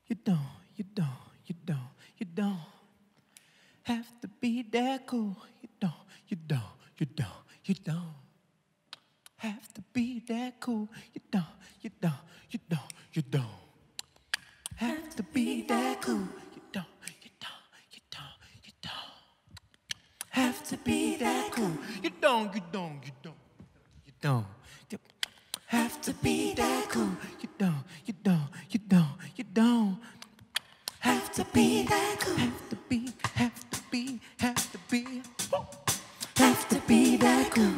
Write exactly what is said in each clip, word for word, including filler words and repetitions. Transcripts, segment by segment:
You don't, you don't, you don't, you don't have to be that cool. You don't, you don't, you don't, you don't have to be that cool. You don't, you don't, you don't, you don't have to be that cool. You don't, you don't, you don't, you don't have to be that cool. You don't, you don't, you don't, you don't have to be that cool. You don't, you don't, you don't, you don't have to be that cool. Have to be, have to be, have to be, have to be that cool.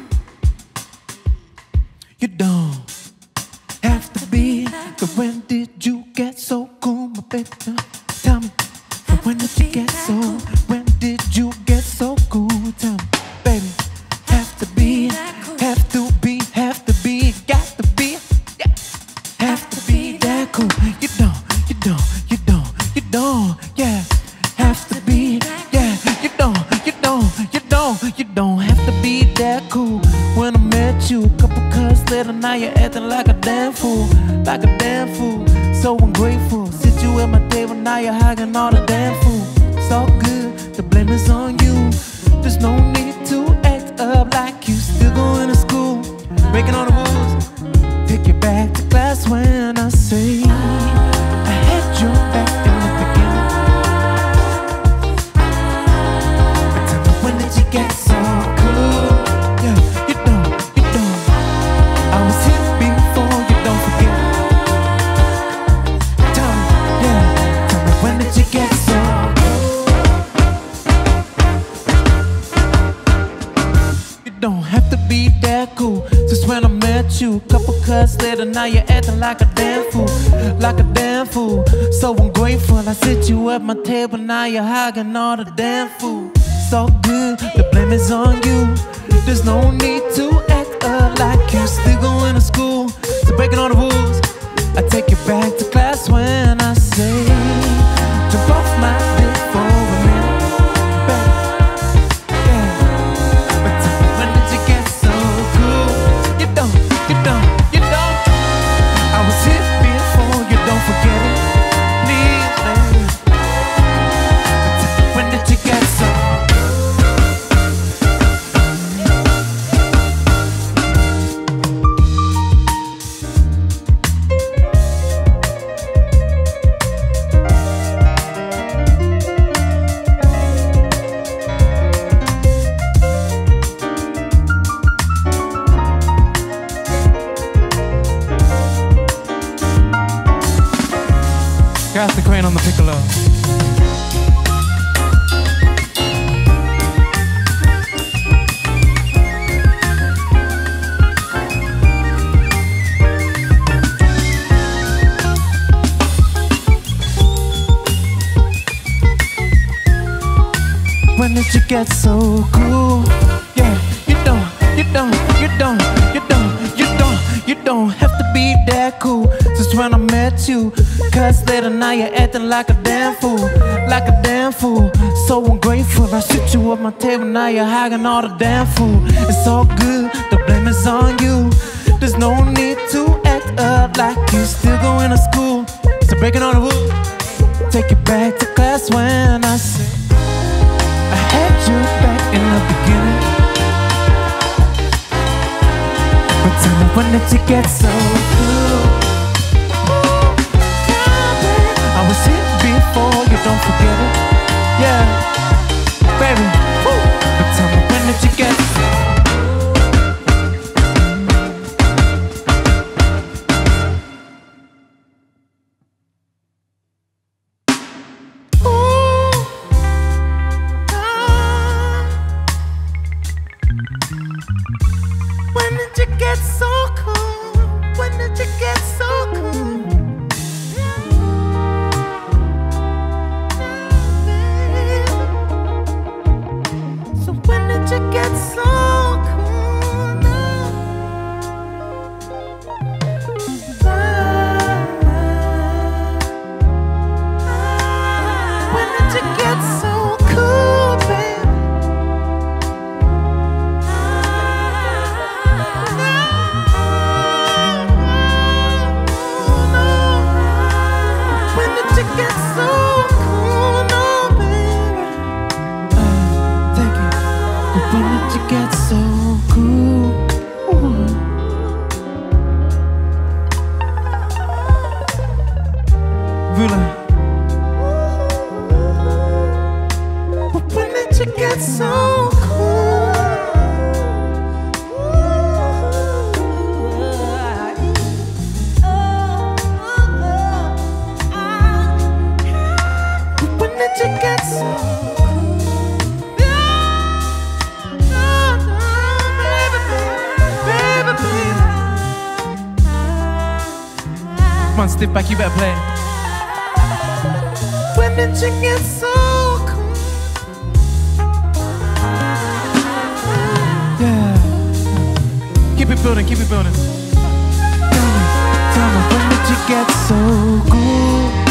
You don't have to be. But when did you get so cool, my baby? Tell me. But when did you get so? When did you get so cool? Tell me, baby. Have to be, have to be, have to be, got to be, yeah. Have to be that cool. You don't, you don't, you don't, you don't, yeah. Have to be, yeah. You don't, you don't, you don't, you don't have to be that cool. When I met you, couple cuts later, now you're acting like a damn fool, like a damn fool. So ungrateful. Sit you at my table, now you're hugging all the damn food. It's all good, the blame is on you. There's no need to act up like you still going to school, breaking all the rules. Take you back to class when I say I had your back in the beginning. But tell me, when did you get so cool? Yeah, you don't, you don't. I was here before, you don't forget. Tell me, yeah, tell me, when did you get so cool? You don't have to be that cool. Just when I met you, couple cuts later, now you're acting like a damn fool, like a damn fool. So ungrateful. I sit you at my table, now you're hugging all the damn food. It's all good, the blame is on you. There's no need to act up like you still going to school, so breaking all the rules. I take you back to class when I say jump off my dick for a minute, baby. Yeah. But tell me, when did you get so cool? You don't, you don't, you don't. I was here before, you don't forget it, please, baby. But tell me, when did you get so Gareth the crane on the piccolo. When did you get so cool? Yeah, you don't, you don't, you don't, you don't, you don't, you don't have to be that cool. Just when I met you, cuts later, now you're acting like a damn fool, like a damn fool. So ungrateful. I sit you at my table, now you're hugging all the damn food. It's all good, the blame is on you. There's no need to act up like you still going to school, so breaking all the rules. Take you back to class when I say I had you back in the beginning. But tell me, when did you get so cool? I was here before, you don't forget it. Yeah, baby, woo. But tell me, when did you get so when did you get so cool? When did you get so cool? So when did you get so on, stiff back, you better play it. When did you get so cool? Yeah. Keep it building, keep it building. Tell me, tell me, when did you get so cool?